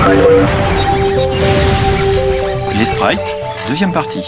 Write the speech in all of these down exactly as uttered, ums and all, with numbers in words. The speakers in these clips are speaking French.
Les sprites, deuxième partie.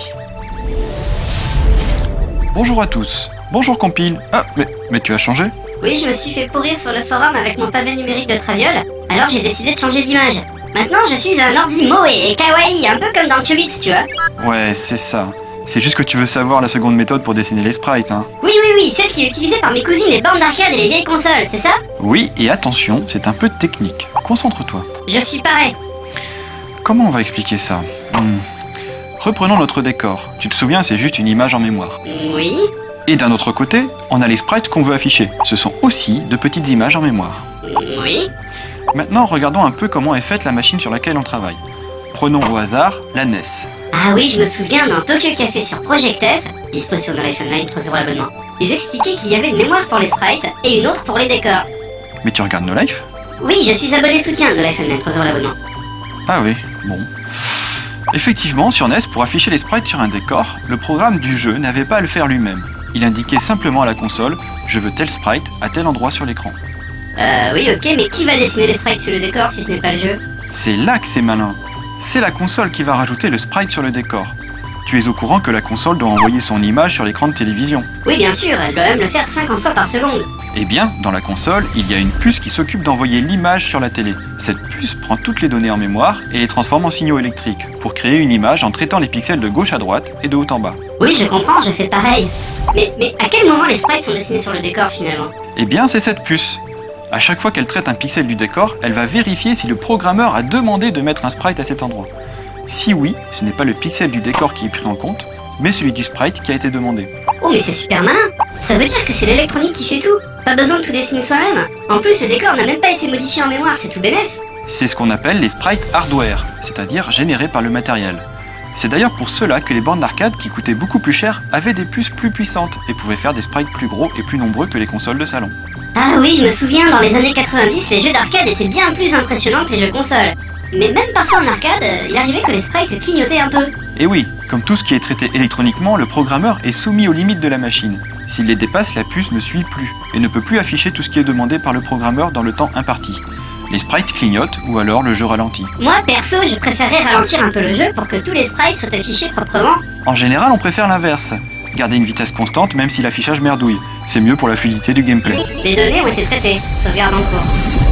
Bonjour à tous. Bonjour Compile. Ah, mais, mais tu as changé? Oui, je me suis fait pourrir sur le forum avec mon pavé numérique de Traviole, alors j'ai décidé de changer d'image. Maintenant, je suis un ordi moe et kawaii, un peu comme dans Chubits, tu vois. Ouais, c'est ça. C'est juste que tu veux savoir la seconde méthode pour dessiner les sprites, hein. Oui, oui, oui, celle qui est utilisée par mes cousines les bornes d'arcade et les vieilles consoles, c'est ça? Oui, et attention, c'est un peu technique. Concentre-toi. Je suis pareil. Comment on va expliquer ça? Hmm. Reprenons notre décor. Tu te souviens, c'est juste une image en mémoire. Oui. Et d'un autre côté, on a les sprites qu'on veut afficher. Ce sont aussi de petites images en mémoire. Oui. Maintenant, regardons un peu comment est faite la machine sur laquelle on travaille. Prenons au hasard la N E S. Ah oui, je me souviens dans Tokyo Café sur Project F, dispo sur No Life Online, trois euros l'abonnement. Ils expliquaient qu'il y avait une mémoire pour les sprites et une autre pour les décors. Mais tu regardes No Life? Oui, je suis abonné soutien de No Life Online, trois euros l'abonnement. Ah oui, bon. Effectivement, sur N E S, pour afficher les sprites sur un décor, le programme du jeu n'avait pas à le faire lui-même. Il indiquait simplement à la console « Je veux tel sprite à tel endroit sur l'écran ». Euh, oui, ok, mais qui va dessiner les sprites sur le décor si ce n'est pas le jeu? C'est là que c'est malin. C'est la console qui va rajouter le sprite sur le décor. Tu es au courant que la console doit envoyer son image sur l'écran de télévision? Oui, bien sûr, elle doit même le faire cinquante fois par seconde. Eh bien, dans la console, il y a une puce qui s'occupe d'envoyer l'image sur la télé. Cette puce prend toutes les données en mémoire et les transforme en signaux électriques pour créer une image en traitant les pixels de gauche à droite et de haut en bas. Oui, je comprends, je fais pareil. Mais, mais à quel moment les sprites sont dessinés sur le décor finalement? Eh bien, c'est cette puce. À chaque fois qu'elle traite un pixel du décor, elle va vérifier si le programmeur a demandé de mettre un sprite à cet endroit. Si oui, ce n'est pas le pixel du décor qui est pris en compte, mais celui du sprite qui a été demandé. Oh mais c'est super malin. Ça veut dire que c'est l'électronique qui fait tout. Pas besoin de tout dessiner soi-même. En plus, le décor n'a même pas été modifié en mémoire, c'est tout bénef. C'est ce qu'on appelle les sprites hardware, c'est-à-dire générés par le matériel. C'est d'ailleurs pour cela que les bornes d'arcade qui coûtaient beaucoup plus cher avaient des puces plus puissantes et pouvaient faire des sprites plus gros et plus nombreux que les consoles de salon. Ah oui, je me souviens, dans les années quatre-vingt-dix, les jeux d'arcade étaient bien plus impressionnants que les jeux consoles. Mais même parfois en arcade, il arrivait que les sprites clignotaient un peu. Et oui, comme tout ce qui est traité électroniquement, le programmeur est soumis aux limites de la machine. S'il les dépasse, la puce ne suit plus et ne peut plus afficher tout ce qui est demandé par le programmeur dans le temps imparti. Les sprites clignotent ou alors le jeu ralentit. Moi, perso, je préférerais ralentir un peu le jeu pour que tous les sprites soient affichés proprement. En général, on préfère l'inverse. Garder une vitesse constante même si l'affichage merdouille. C'est mieux pour la fluidité du gameplay. Les données ont été traitées. Sauvegarde en cours.